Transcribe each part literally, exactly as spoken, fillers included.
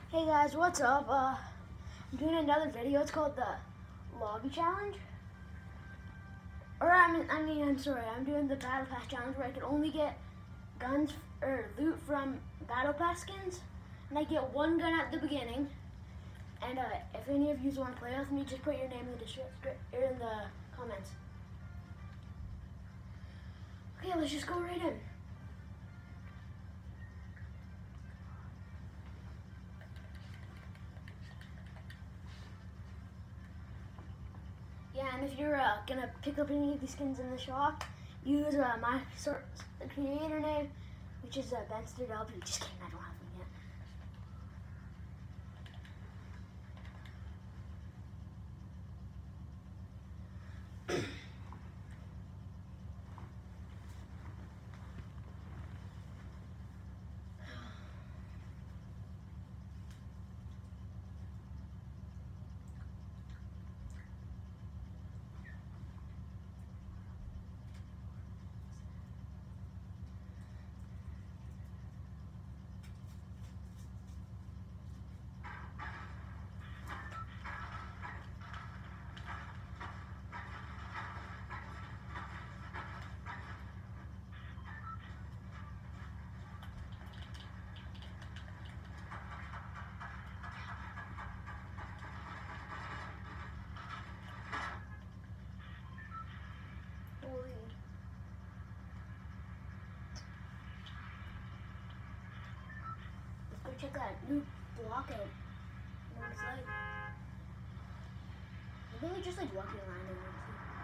Hey guys, what's up? Uh, I'm doing another video. It's called the Lobby Challenge. Or I mean, I mean, I'm sorry. I'm doing the Battle Pass Challenge where I can only get guns or loot from Battle Pass skins, and I get one gun at the beginning. And uh, if any of you want to play with me, just put your name in the description or in the comments. Okay, let's just go right in. Yeah, and if you're uh, gonna pick up any of these skins in the shop, use uh, my sort creator name, which is uh, Benster W. Just kidding, I don't have one yet. Holy. Let's go check that new block out. What it's like. I think we just like walking around and everything.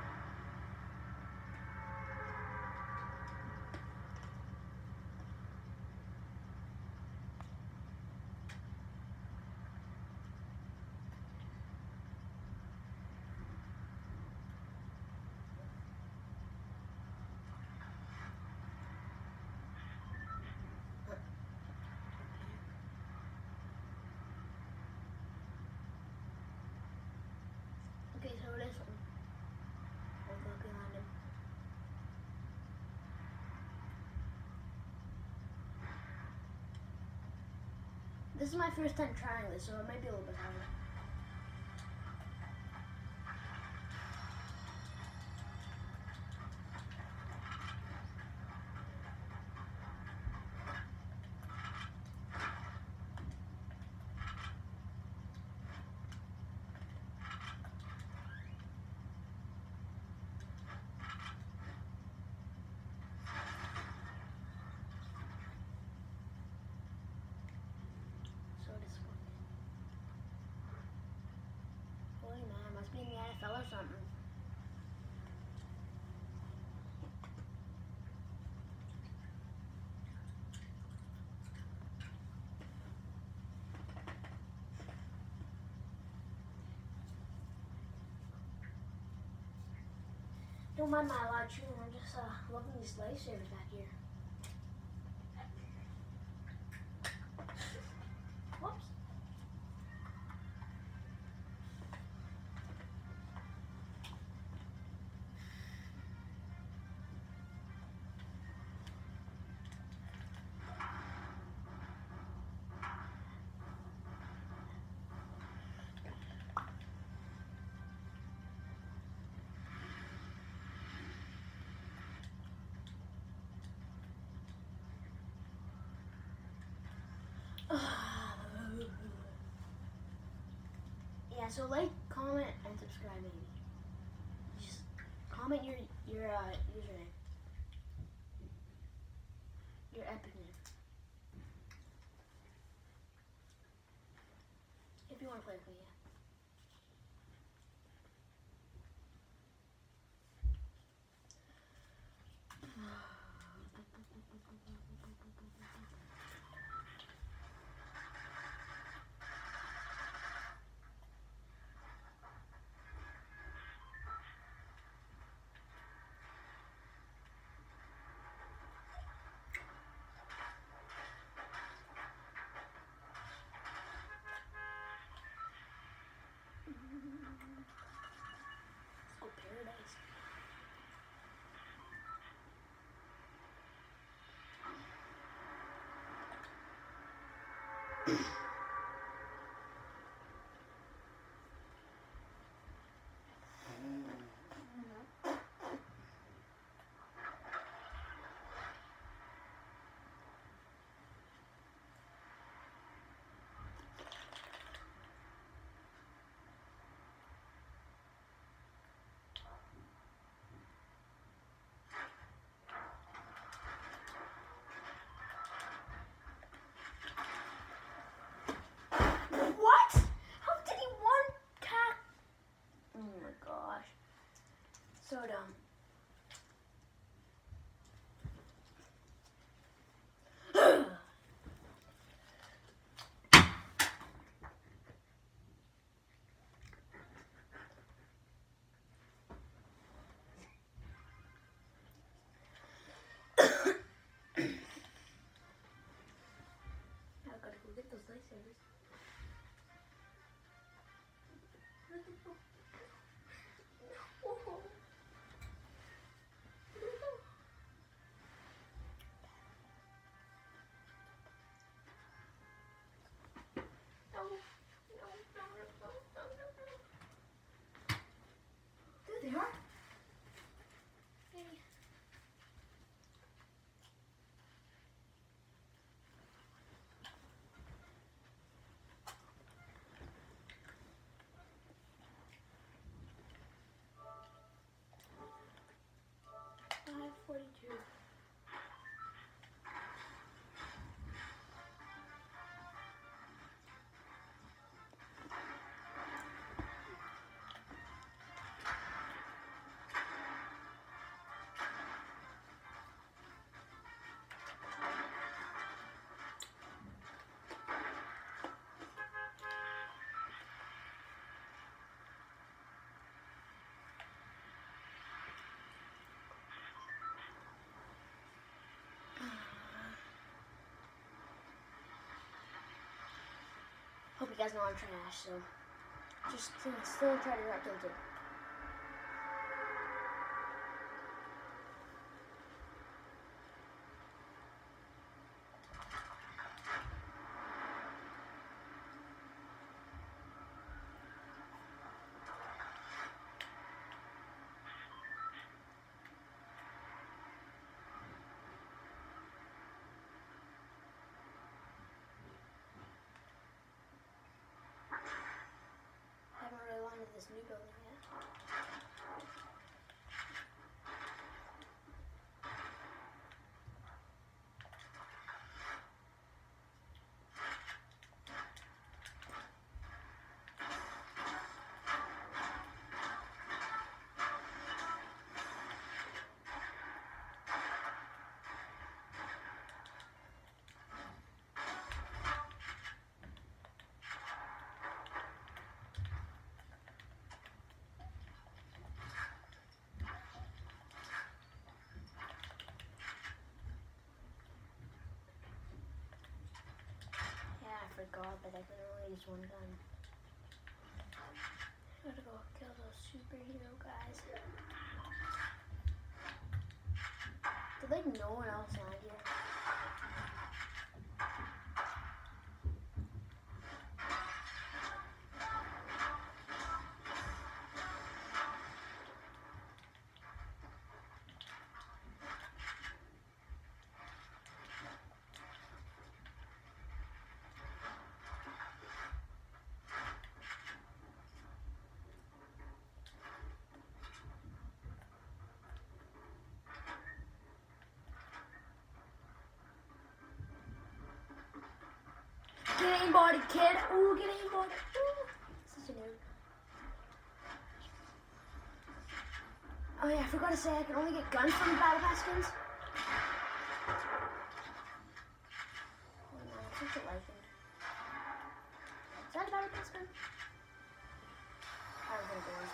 Okay, so this one. We're walking around him. This is my first time trying this, so it might be a little bit harder. So disappointed. Holy man, must be in the N F L or something. Don't mind my loud chewing, I'm just uh, loving these lifesavers back here. Whoops. Yeah, so like, comment, and subscribe maybe. Just comment your your uh, username, your epic name, if you want to play with me. Yeah. Let's go paradise. get those lightsabers. There they are. Hey. five forty-two. Hope you guys know I'm trash, so just uh, still try to rock into it. This new building yet. God, but I can only use one gun. I gotta go kill those superhero guys. Did like no one else land here? Get aimbotted, kid. Ooh, get aimbotted. Ooh. Such a nerd. Oh yeah, I forgot to say I can only get guns from the Battle Pass skins. Oh no, it's such a legend. Is that a Battle Pass gun? I don't think it was.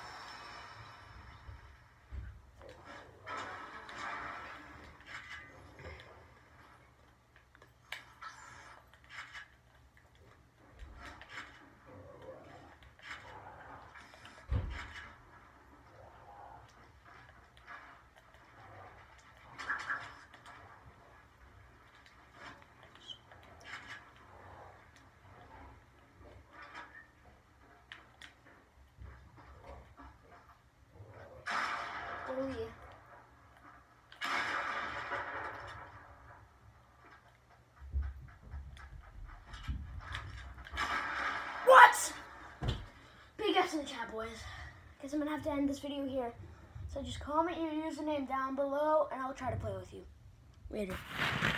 Oh yeah. What? Big F in the chat, boys. Guess I'm gonna have to end this video here. So just comment your username down below and I'll try to play with you. Later.